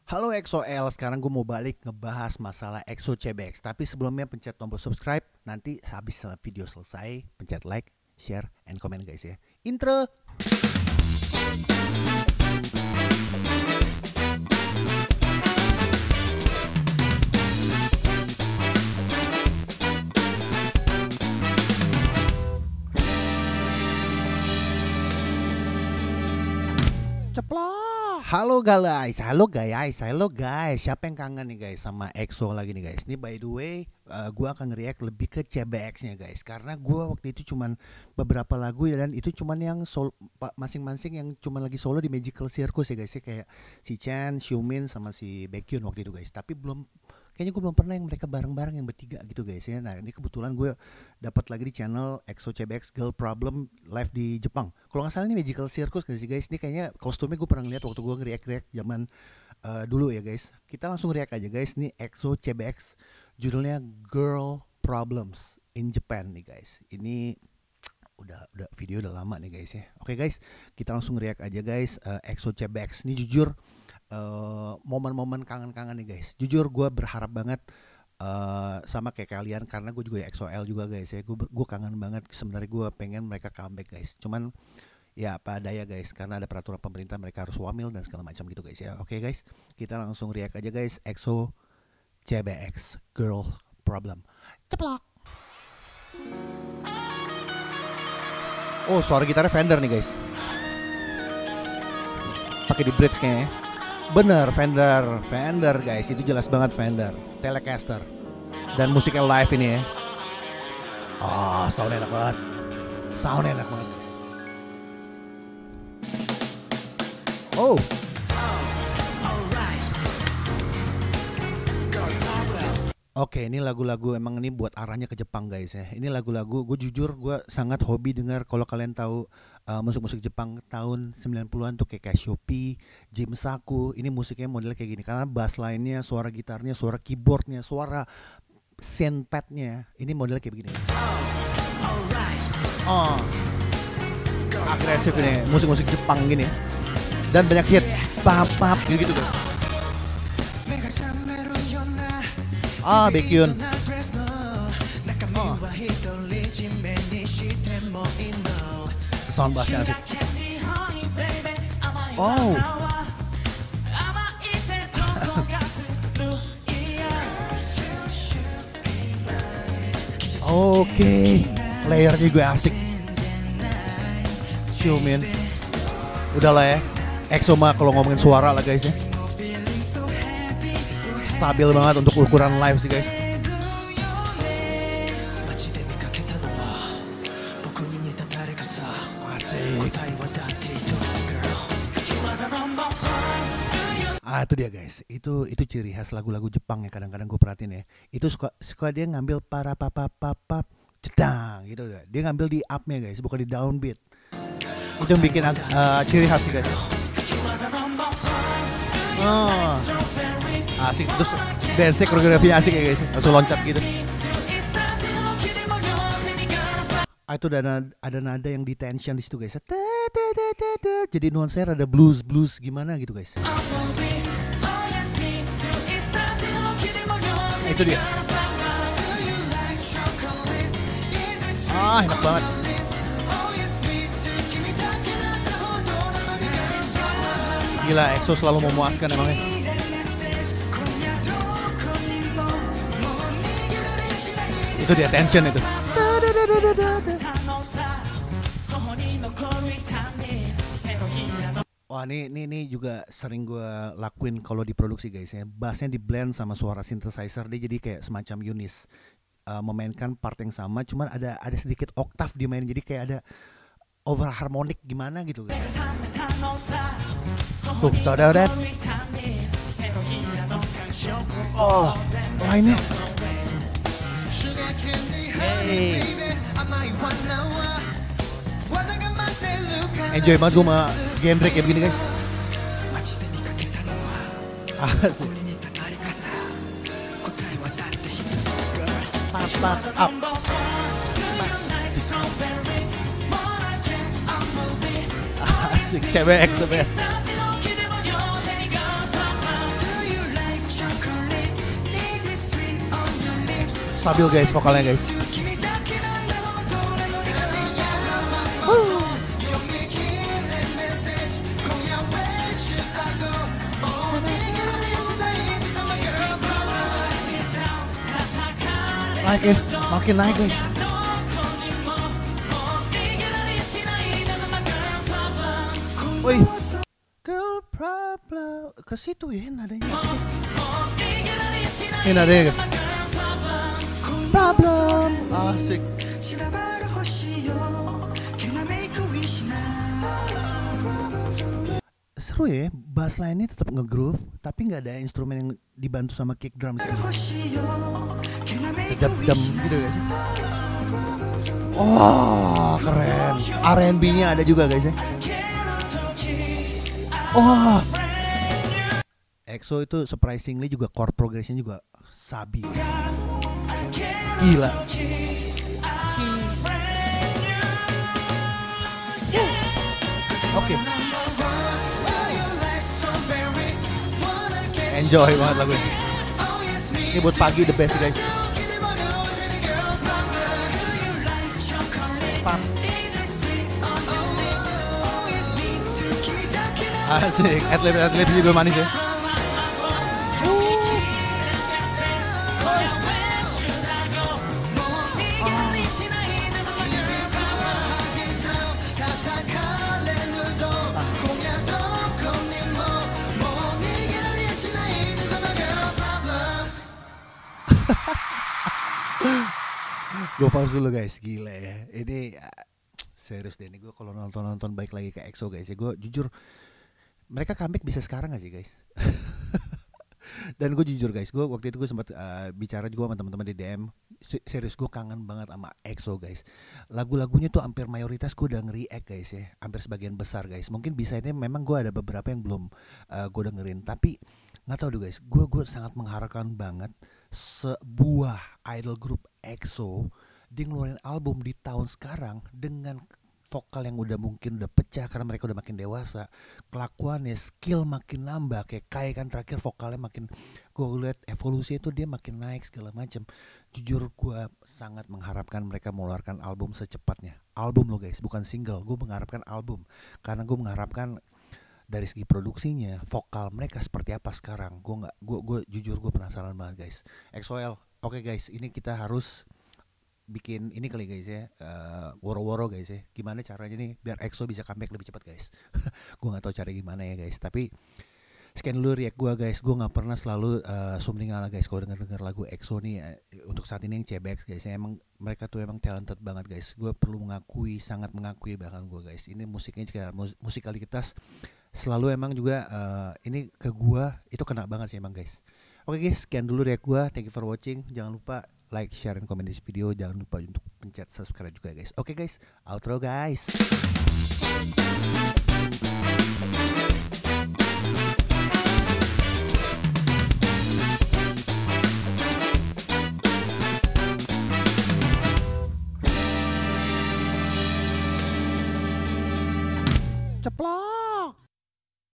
Halo EXO-L, sekarang gue mau balik ngebahas masalah EXO CBX. Tapi sebelumnya pencet tombol subscribe, nanti habis video selesai pencet like, share, and comment guys ya. Intro! Ceplok. Halo guys, siapa yang kangen nih guys sama EXO lagi nih guys? Ini by the way, gue akan nge-react lebih ke CBX-nya guys, karena gue waktu itu cuman beberapa lagu ya, dan itu cuman yang masing-masing yang cuman lagi solo di Magical Circus ya guys ya, kayak si Chan, Xiumin sama si Baekhyun waktu itu guys. Tapi kayaknya gue belum pernah yang mereka bareng-bareng yang bertiga gitu guys ya. Nah ini kebetulan gue dapat lagi di channel EXO CBX Girl Problem live di Jepang. Kalau nggak salah ini Magical Circus guys. Ini kayaknya kostumnya gue pernah ngeliat waktu gue nge-react zaman dulu ya guys. Kita langsung react aja guys. Ini EXO CBX judulnya Girl Problems in Japan nih guys. Ini udah video udah lama nih guys ya. Oke guys, kita langsung react aja guys. EXO CBX ini jujur momen-momen kangen-kangen nih guys. Jujur gue berharap banget sama kayak kalian, karena gue juga EXO-L juga guys ya. Gue kangen banget sebenarnya, gue pengen mereka comeback guys. Cuman ya apa daya guys, karena ada peraturan pemerintah mereka harus wamil dan segala macam gitu guys ya. Oke guys, kita langsung react aja guys. EXO CBX Girl Problem. Ceplok. Oh, suara gitarnya Fender nih guys. Pakai di bridge kayaknya. Bener, Fender guys, itu jelas banget Fender Telecaster. Dan musiknya live ini ya. Oh, soundnya enak banget guys. Oh, oke, ini lagu-lagu emang ini buat arahnya ke Jepang guys ya. Ini lagu-lagu gue jujur gue sangat hobi dengar. Kalau kalian tahu musik-musik Jepang tahun 90-an tuh kayak Shopee, Jim Saku. Ini musiknya modelnya kayak gini karena bass line-nya, suara gitarnya, suara keyboardnya, suara synthpad-nya ini modelnya kayak begini. Oh, agresif ini musik-musik Jepang gini. Dan banyak hit, pap gitu guys. Baekhyun. Sound bassnya asik. Oh. Oke, layernya gue asik. Xiumin. Udahlah ya, EXO mah kalau ngomongin suara lah guys ya, stabil banget untuk ukuran live sih guys. Asik. Itu dia guys. Itu ciri khas lagu-lagu Jepang ya, kadang-kadang gue perhatiin ya. Itu suka dia ngambil para papap cedang gitu. Dia ngambil di up-nya guys, bukan di downbeat. Itu yang bikin ciri khas sih guys. Asik, terus dance koreografinya asik ya guys, langsung loncat gitu. Itu ada nada yang di tension di situ guys. Jadi nuansanya ada blues gimana gitu guys. Itu dia. Enak banget. Gila, EXO selalu memuaskan emangnya. Itu dia tension itu. Wah, ini juga sering gue lakuin kalau di produksi guys ya. Bassnya di blend sama suara synthesizer, dia jadi kayak semacam Yunis memainkan part yang sama, cuman ada sedikit oktav dimainin, jadi kayak ada over harmonik gimana gitu guys. Tuh, tadadat. Oh, lainnya. Hey. Enjoy banget gue sama genre kayak begini guys. Asik. Pap up. Asik, CBX the best. Stabil guys vokalnya guys. Naik ya, makin naik guys. Woi, girl problem ke situ ya nadanya. Ini nadanya. Problem asik. Seru ya, bass line-nya tetap nge-groove, tapi nggak ada instrumen yang dibantu sama kick drum sih. Dap-dam gitu guys. Oh, keren. R&B-nya ada juga guys ya. Oh, EXO itu surprisingly juga chord progression juga sabi. Gila. Oke. Enjoy banget lagu ini. Ini buat pagi the best guys. Pam. Asik, atlet juga manis ya. Gue pause dulu guys, gila ya. Ini serius deh, ini gue kalau nonton baik lagi ke EXO guys ya. Gue jujur, mereka comeback bisa sekarang gak sih guys? Dan gue jujur guys, gue waktu itu gue sempat bicara juga sama teman-teman di DM. Serius gue kangen banget sama EXO guys. Lagu-lagunya tuh hampir mayoritas gue udah nge-react guys ya, hampir sebagian besar guys. Mungkin bisa ini memang gue ada beberapa yang belum gue dengerin, tapi nggak tahu deh guys. Gue sangat mengharapkan banget sebuah idol group EXO dia ngeluarin album di tahun sekarang dengan vokal yang udah mungkin udah pecah karena mereka udah makin dewasa, kelakuannya, skill makin nambah, kayak Kai kan terakhir vokalnya makin, gue lihat evolusinya itu dia makin naik segala macam. Jujur gue sangat mengharapkan mereka mengeluarkan album secepatnya. Album loh guys, bukan single. Gue mengharapkan album karena gue mengharapkan dari segi produksinya, vokal mereka seperti apa sekarang. Gue jujur gue penasaran banget guys. EXO-L, oke guys, ini kita harus bikin ini kali guys ya, woro-woro guys ya. Gimana caranya nih biar EXO bisa comeback lebih cepat guys. Gue nggak tahu cara gimana ya guys. Tapi sekian dulu react gue guys. Gue nggak pernah selalu sumringah guys kalau denger lagu EXO nih. Untuk saat ini yang CBX guys, ya, emang mereka tuh emang talented banget guys. Gue perlu mengakui, sangat mengakui bahkan gue guys. Ini musiknya juga musikalitas selalu emang juga ini ke gue itu kena banget sih emang guys. Oke guys, sekian dulu react gue. Thank you for watching. Jangan lupa like, share, dan komen di video. Jangan lupa untuk pencet subscribe juga guys. Oke guys, outro guys.